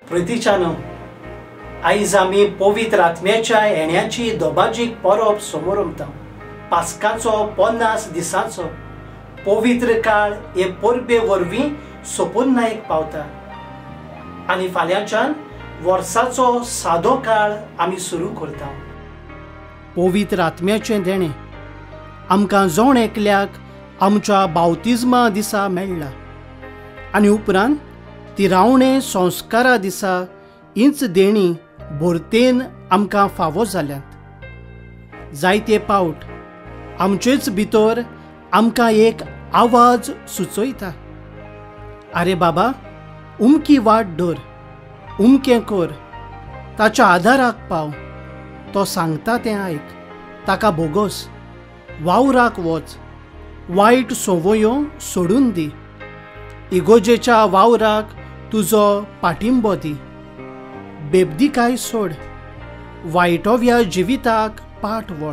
प्रतिचानो आयज आमी पवित्र आत्म्याच्या येण्याची दोबाजीक परब समोर उमता। पास्काचो 50 दिसांचो पवित्र काळ हे परबे वरवीं सोपून नायक पावता आनी फाल्यांच्यान वर्साचो सादो काळ आमी सुरू करता। पवित्र आत्म्याचें देणें आमकां जोण एकल्याक आमच्या बावतिजमा दिसा मेळ्ळा आनी उपरांत तिरावणे संस्कारा दिसा हींच देणी भरतेन आमकां फावो जाल्यात। जायते पावट आमचेच भितर आमकां एक आवाज सुचयता, आरे बाबा उमकी वाट धर, उमकें कर, ताच्या आदाराक पाव, तो सांगता तें आयक, ताका बोगोस, वावराक वच, वायट संवयो सोडून दी, इगोजेच्या वावराक तुजो पाठिंबो दी, बेबदीकाय सोड, वायटोव्या जिविताक पाट वळ,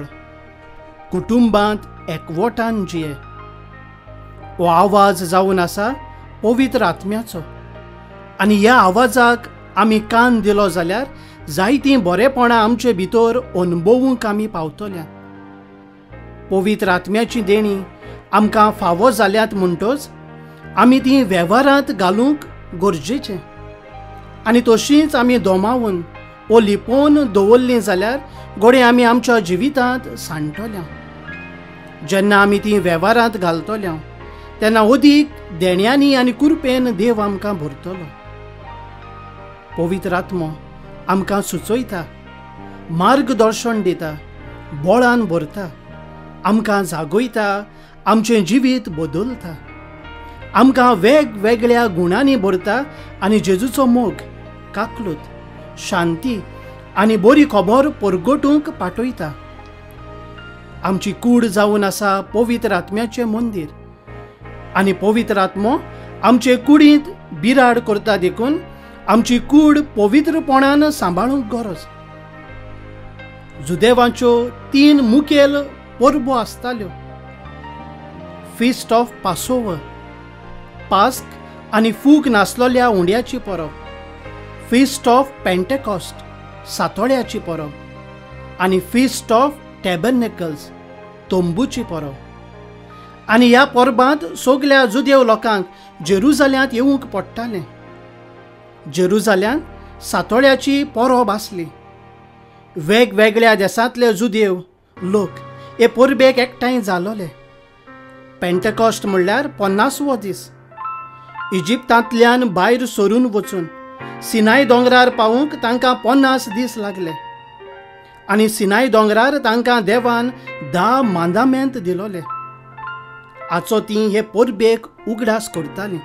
कुटुंबांत एकवटान जिये। हो आवाज जावन आसा पवित्र आत्म्याचो आनी ह्या आवाजाक आमी कान दिलो जाल्यार जायतीं बरेपणां आमचे भितर अनुभवूंक आमी पावतल्या। पवित्र आत्म्याची देणी आमकां फावो जाल्यात म्हणटच आमी ती वेव्हारांत घालूंक गरजेचें आनी तशींच आमी दोमावून वो लिपोवन दवरलीं जाल्यार घोडे आमी आमच्या जिवितांत सांडटल्या। जेन्ना आमी ती वेव्हारांत घालतल्या तेन्ना अदीक देण्यांनी आनी कृपेन देव आमकां भरतलो। पवित्र आत्मो आमकां सुचयता, मार्गदर्शन दिता, बळान भरता, आमकां जागयता, आमचें जिवीत बदलता, आमकां वेगवेगळ्या गुणांनी भरता आनी जेजूचो मोग, काकलूत, शांती आनी बरी खबर परगटूंक पाठयता। आमची कूड जावन आसा पवित्र आत्म्याचें मंदीर आनी पवित्र आत्मो आमचे कुडींत बिराड करता देखून आमची कूड पवित्रपणान सांबाळूंक गरज। जुदेवांच्यो 3 मुखेल परबो आसताल्यो, फिस्ट ऑफ पासोवर, पास्क आनी फूग नासलोल्या उंड्याची परब, फिस्ट ऑफ पेंटेकॉस्ट, सातोळ्याची परब आनी फिस्ट ऑफ टॅबरनेकल्स, तोंबूची परब। आनी ह्या परबांत सगळ्या जुदेव लोकांक जेरुजाल्यांत येवंक पडटालें। जेरुजाल्यांत सातोळ्याची परब आसली। वेगवेगळ्या देशांतले जुदेव लोक हे परबेक एकठांय जालोले। पेंटेकॉस्ट म्हणल्यार 50वो दीस। इजिप्तांतल्यान भायर सरून वचून सिनाय दोंगरार पावूंक तांकां 50 दीस लागले आनी सिनाय दोंगरार तांकां देवान 10 मांदामेंत दिलोले। हाचो तीं हे परबेक उगडास करतालीं।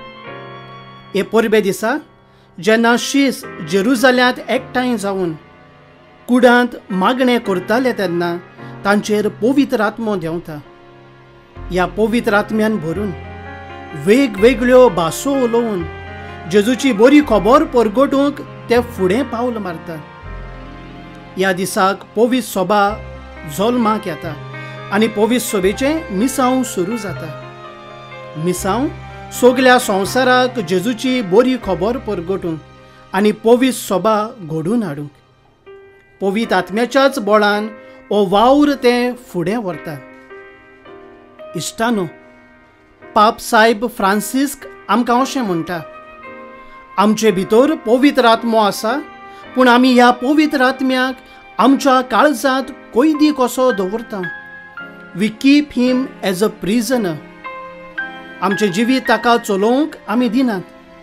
हे परबे दिसा जेन्ना शीस जेरुजाल्यांत एकठांय जावन कुडांत मागणें करताले तेन्ना तांचेर पवित्र आत्मो देंवता। ह्या पवित्र आत्म्यान भरून वेगवेगळ्यो भासो उलोवन जेजूची बरी खबर परगटूंक ते फुडें पावल मारता। ह्या दिसाक पवित्र सभा जल्माक येता आनी पवित्र सभेचें मिसांव सुरू जाता। मिसांव सगळ्या संवसाराक जेजूची बरी खबर परगटूंक आनी पवित्र सभा घडून हाडूंक पवित्र आत्म्याच्याच बळान हो वावर तें फुडें व्हरता। इश्टानो, पाप सायब फ्रांसिस्क आमकां अशें म्हणटा, आमचे भितर पवित्र आत्मो आसा पूण आमी ह्या पवित्र आत्म्याक आमच्या काळजांत कैदी कसो दवरता। We keep him as a prisoner. आमचें जिवीत ताका चलोवंक आमी दिनात।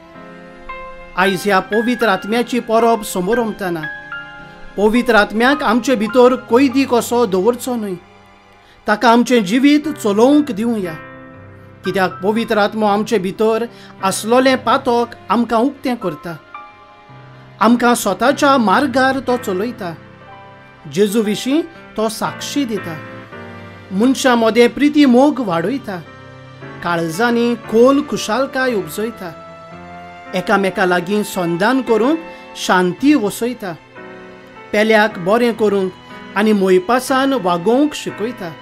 आयज ह्या पवित्र आत्म्याची परब समोर उमतना पवित्र आत्म्याक आमचे भितर कैदी कसो दवरचो न्हय, ताका आमचें जिवीत चलोवंक दिवया। कित्याक पवित्र आत्मो आमचे भितर आसलोलें पातक आमकां उक्तें करता, आमकां स्वताच्या मार्गार तो चलयता, जेजू विशीं तो साक्षी दिता, मनशां मदें प्रिती मोग वाडयता, काळजांनी खोल खुशालकाय उपजयता, एकामेका लागीं संधान करूंक शांती वसयता, पेल्याक बरें करूंक आनी मोयपासान वागोवंक शिकयता,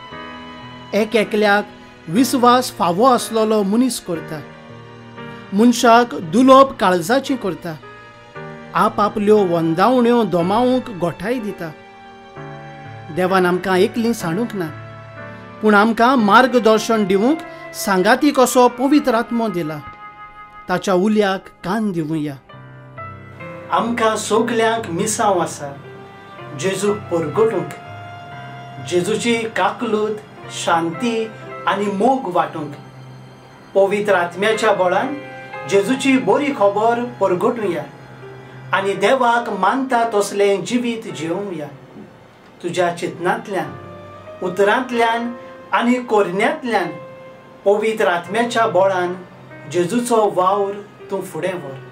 एकल्याक विस्वास फावो आसलोलो मनीस करता, मनशाक दुलोप काळजाची करता आपापल्यो वंदावण्यो दोमावूंक गोठाय दिता. देवान आमकां एकलीं सांडूंक ना, पूण आमकां मार्गदर्शन दिवंक सांगाती कसो पवित्र आत्मो दिला. ताच्या उल्याक कान दिवया. आमकां सगल्यांक मिसांव आसा जेजूक परगटूंक, जेजूची काकलूत, शांती आनी मोग वांटूंक. पवित्र आत्म्याच्या बळान जेजूची बरी खबर परगटुया आनी देवाक मानता तसलें जिवीत जियोवया. तुज्या चिंतनांतल्यान, उतरांतल्यान आनी कोरण्यांतल्यान पवित्र आत्म्याच्या बळान जेजूचो वावर तूं फुडें व्हर.